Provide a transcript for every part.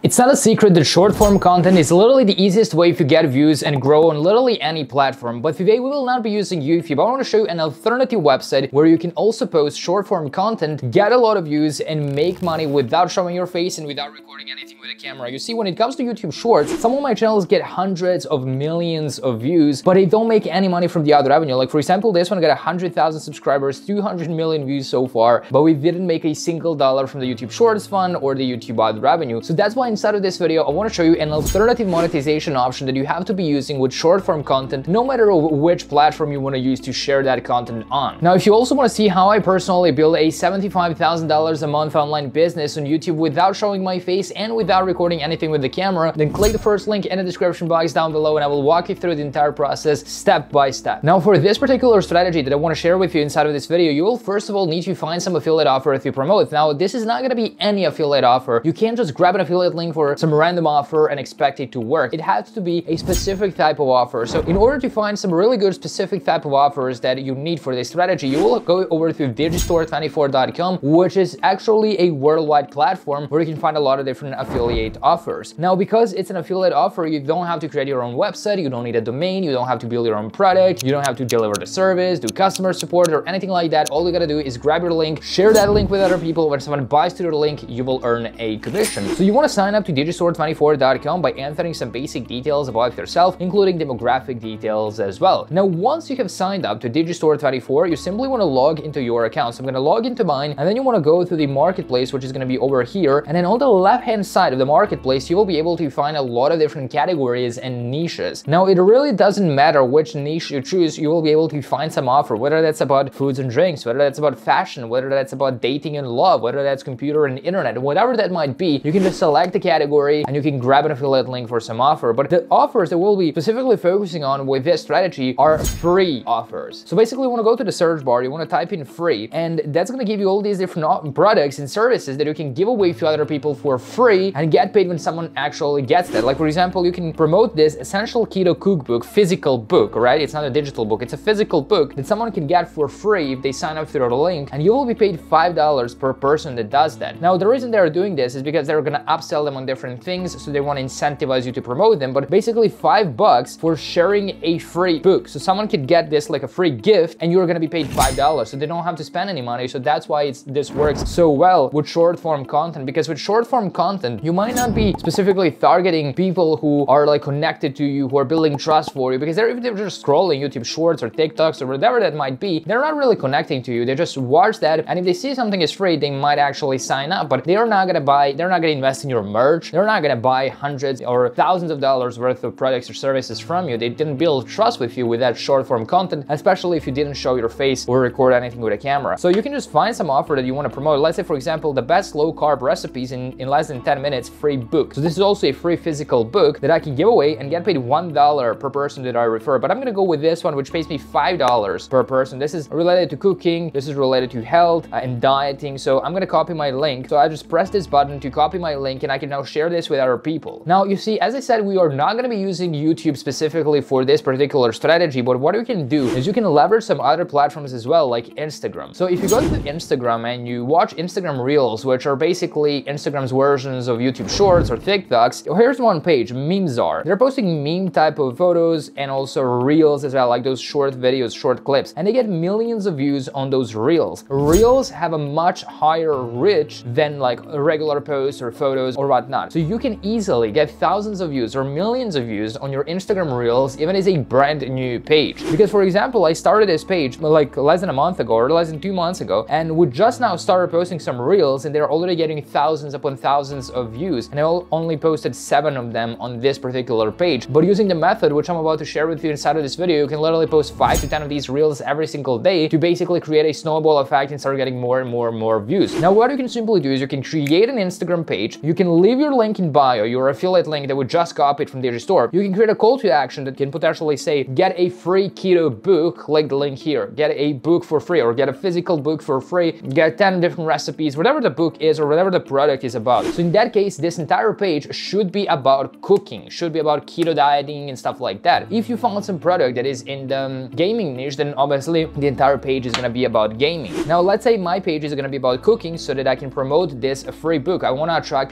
It's not a secret that short form content is literally the easiest way to get views and grow on literally any platform, but today we will not be using YouTube. I want to show you an alternative website where you can also post short form content, get a lot of views, and make money without showing your face and without recording anything with a camera. You see, when it comes to YouTube Shorts, some of my channels get hundreds of millions of views, but they don't make any money from the other revenue. Like for example, this one got 100,000 subscribers, 200 million views so far, but we didn't make a single dollar from the YouTube Shorts fund or the YouTube ad revenue. So that's why inside of this video, I want to show you an alternative monetization option that you have to be using with short form content, no matter which platform you want to use to share that content on. Now, if you also want to see how I personally build a $75,000 a month online business on YouTube without showing my face and without recording anything with the camera, then click the first link in the description box down below and I will walk you through the entire process step by step. Now, for this particular strategy that I want to share with you inside of this video, you will first of all need to find some affiliate offer to promote. Now, this is not going to be any affiliate offer. You can't just grab an affiliate link for some random offer and expect it to work. It has to be a specific type of offer. So in order to find some really good specific type of offers that you need for this strategy, you will go over to digistore24.com, which is actually a worldwide platform where you can find a lot of different affiliate offers. Now, because it's an affiliate offer, you don't have to create your own website, you don't need a domain, you don't have to build your own product, you don't have to deliver the service, do customer support or anything like that. All you gotta do is grab your link, share that link with other people. When someone buys to your link, you will earn a commission. So you want to sign up to digistore24.com by entering some basic details about yourself, including demographic details as well. Now, once you have signed up to Digistore24, you simply want to log into your account. So I'm going to log into mine, and then you want to go to the marketplace, which is going to be over here. And then on the left-hand side of the marketplace, you will be able to find a lot of different categories and niches. Now, it really doesn't matter which niche you choose, you will be able to find some offer, whether that's about foods and drinks, whether that's about fashion, whether that's about dating and love, whether that's computer and internet, whatever that might be. You can just select the category and you can grab an affiliate link for some offer. But the offers that we'll be specifically focusing on with this strategy are free offers. So basically, you want to go to the search bar, you want to type in free, and that's going to give you all these different products and services that you can give away to other people for free and get paid when someone actually gets that. Like for example, you can promote this essential keto cookbook, physical book, right? It's not a digital book, it's a physical book that someone can get for free if they sign up through the link, and you will be paid $5 per person that does that. Now, the reason they're doing this is because they're going to upsell them on different things, so they want to incentivize you to promote them. But basically $5 for sharing a free book, so someone could get this like a free gift and you're going to be paid $5, so they don't have to spend any money. So that's why this works so well with short form content, because with short form content you might not be specifically targeting people who are like connected to you, who are building trust for you, because if they're just scrolling YouTube Shorts or TikToks or whatever that might be, they're not really connecting to you. They just watch that, and if they see something is free, they might actually sign up, but they are not going to buy, they're not going to invest in your merch, they're not going to buy hundreds or thousands of dollars worth of products or services from you. They didn't build trust with you with that short form content, especially if you didn't show your face or record anything with a camera. So you can just find some offer that you want to promote. Let's say, for example, the best low carb recipes in less than 10 minutes, free book. So this is also a free physical book that I can give away and get paid $1 per person that I refer. But I'm going to go with this one, which pays me $5 per person. This is related to cooking, this is related to health and dieting. So I'm going to copy my link. So I just press this button to copy my link, and I can now share this with other people. Now, you see, as I said, we are not going to be using YouTube specifically for this particular strategy, but what you can do is you can leverage some other platforms as well, like Instagram. So if you go to Instagram and you watch Instagram Reels, which are basically Instagram's versions of YouTube Shorts or TikToks, here's one page, Memezar. They're posting meme type of photos and also Reels as well, like those short videos, short clips, and they get millions of views on those Reels. Reels have a much higher reach than like regular posts or photos or whatnot. So you can easily get thousands of views or millions of views on your Instagram Reels, even as a brand new page. Because for example, I started this page like less than a month ago or less than 2 months ago, and we just now started posting some Reels, and they're already getting thousands upon thousands of views, and I only posted 7 of them on this particular page. But using the method which I'm about to share with you inside of this video, you can literally post 5 to 10 of these Reels every single day to basically create a snowball effect and start getting more and more views. Now, what you can simply do is you can create an Instagram page, you can leave your link in bio, your affiliate link that we just copied from Digistore. You can create a call to action that can potentially say, get a free keto book, click the link here, get a book for free, or get a physical book for free, get 10 different recipes, whatever the book is or whatever the product is about. So in that case, this entire page should be about cooking, should be about keto dieting and stuff like that. If you found some product that is in the gaming niche, then obviously the entire page is going to be about gaming. Now, let's say my page is going to be about cooking so that I can promote this free book. I want to attract people who are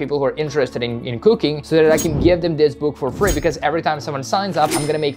interested in cooking so that I can give them this book for free, because every time someone signs up, I'm gonna make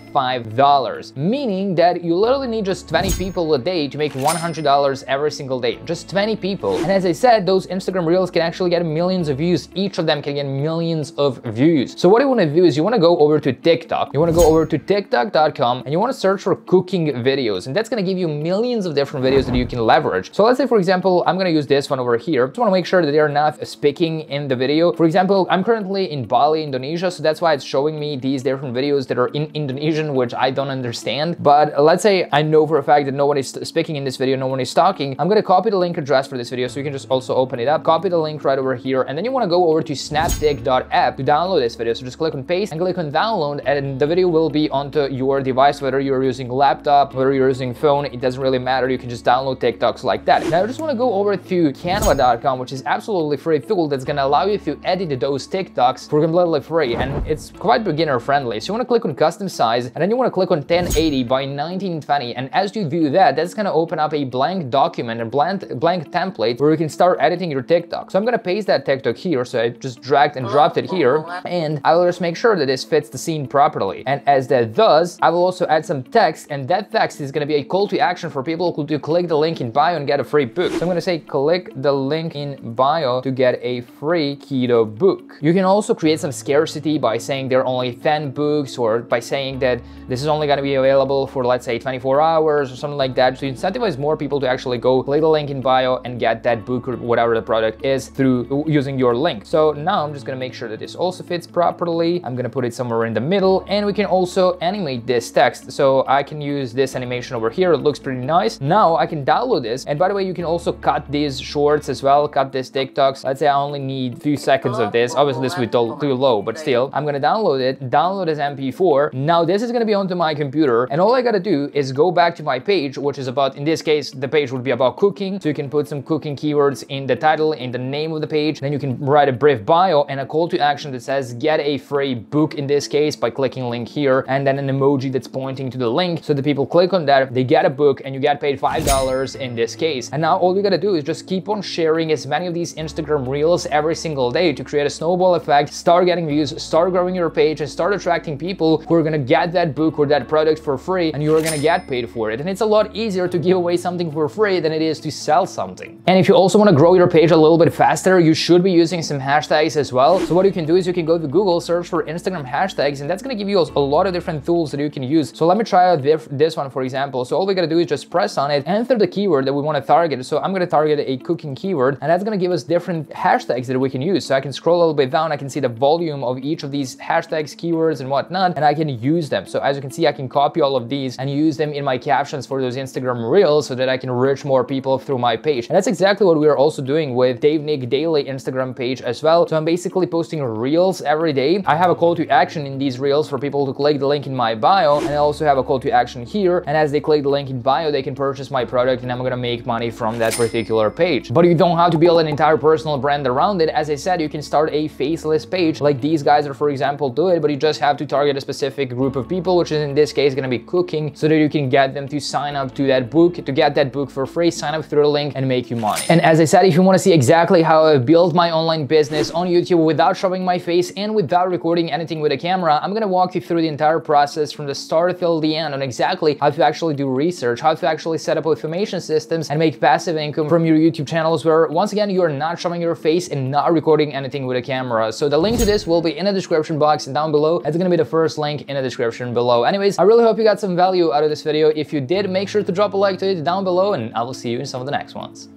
$5. Meaning that you literally need just 20 people a day to make $100 every single day. Just 20 people. And as I said, those Instagram Reels can actually get millions of views. Each of them can get millions of views. So what you wanna do is you wanna go over to TikTok. You wanna go over to tiktok.com and you wanna search for cooking videos. And that's gonna give you millions of different videos that you can leverage. So let's say, for example, I'm gonna use this one over here. Just wanna make sure that they're not speaking in the video. For example, I'm currently in Bali, Indonesia, so that's why it's showing me these different videos that are in Indonesian, which I don't understand. But let's say I know for a fact that no one is speaking in this video, no one is talking. I'm gonna copy the link address for this video, so you can just also open it up, copy the link right over here, and then you wanna go over to snaptik.app to download this video. So just click on paste and click on download, and the video will be onto your device, whether you're using laptop, whether you're using phone, it doesn't really matter. You can just download TikToks like that. Now I just wanna go over to canva.com, which is absolutely free tool that's gonna allow you to edit those TikToks for completely free, and it's quite beginner friendly. So you wanna click on custom size, and then you wanna click on 1080 by 1920, and as you do that, that's gonna open up a blank document, a blank template where you can start editing your TikTok. So I'm gonna paste that TikTok here, so I just dragged and dropped it here, and I will just make sure that this fits the scene properly. And as that does, I will also add some text, and that text is gonna be a call to action for people who do click the link in bio and get a free book. So I'm gonna say click the link in bio to get a free keto book. You can also create some scarcity by saying there are only 10 books, or by saying that this is only gonna be available for, let's say, 24 hours or something like that. So you incentivize more people to actually go click the link in bio and get that book or whatever the product is through using your link. So now I'm just gonna make sure that this also fits properly. I'm gonna put it somewhere in the middle, and we can also animate this text. So I can use this animation over here. It looks pretty nice. Now I can download this, and by the way, you can also cut these shorts as well, cut these TikToks. Let's say I only need a few seconds of this. Obviously this would be too low, but still, I'm gonna download it, download as MP4. Now this is gonna be onto my computer, and all I gotta do is go back to my page, which is about, in this case, the page would be about cooking. So you can put some cooking keywords in the title, in the name of the page. Then you can write a brief bio and a call to action that says get a free book, in this case, by clicking link here, and then an emoji that's pointing to the link. So the people click on that, they get a book, and you get paid $5 in this case. And now all you gotta do is just keep on sharing as many of these Instagram Reels every single day to create a snowball effect, start getting views, start growing your page, and start attracting people who are gonna get that book or that product for free, and you're gonna get paid for it. And it's a lot easier to give away something for free than it is to sell something. And if you also wanna grow your page a little bit faster, you should be using some hashtags as well. So what you can do is you can go to Google, search for Instagram hashtags, and that's gonna give you a lot of different tools that you can use. So let me try out this one, for example. So all we gotta do is just press on it, enter the keyword that we wanna target. So I'm gonna target a cooking keyword, and that's gonna give us different hashtags that we can use. So I can scroll a little bit down, I can see the volume of each of these hashtags, keywords, and whatnot, and I can use them. So as you can see, I can copy all of these and use them in my captions for those Instagram Reels so that I can reach more people through my page. And that's exactly what we are also doing with Dave Nick Daily Instagram page as well. So I'm basically posting Reels every day. I have a call to action in these Reels for people to click the link in my bio, and I also have a call to action here, and as they click the link in bio, they can purchase my product, and I'm gonna make money from that particular page. But you don't have to build an entire personal brand around it. As I said, you can start a faceless page like these guys are, for example, do it, but you just have to target a specific group of people, which is in this case gonna be cooking, so that you can get them to sign up to that book, to get that book for free, sign up through the link and make you money. And as I said, if you wanna see exactly how I built my online business on YouTube without showing my face and without recording anything with a camera, I'm gonna walk you through the entire process from the start till the end on exactly how to actually do research, how to actually set up automation systems and make passive income from your YouTube channels where, once again, you are not showing your face and not recording anything with a camera. So the link to this will be in the description box and down below. It's gonna be the first link in the description below. Anyways, I really hope you got some value out of this video. If you did, make sure to drop a like to it down below, and I will see you in some of the next ones.